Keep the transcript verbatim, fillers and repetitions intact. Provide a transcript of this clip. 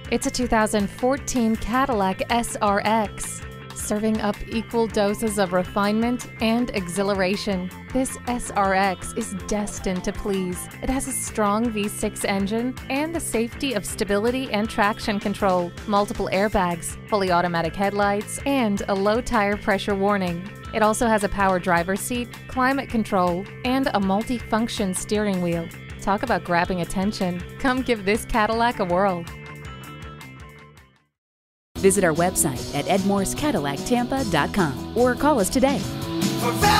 It's a two thousand fourteen Cadillac S R X. Serving up equal doses of refinement and exhilaration, this S R X is destined to please. It has a strong V six engine and the safety of stability and traction control, multiple airbags, fully automatic headlights, and a low tire pressure warning. It also has a power driver's seat, climate control, and a multi-function steering wheel. Talk about grabbing attention. Come give this Cadillac a whirl. Visit our website at ed morse cadillac tampa dot com or call us today. For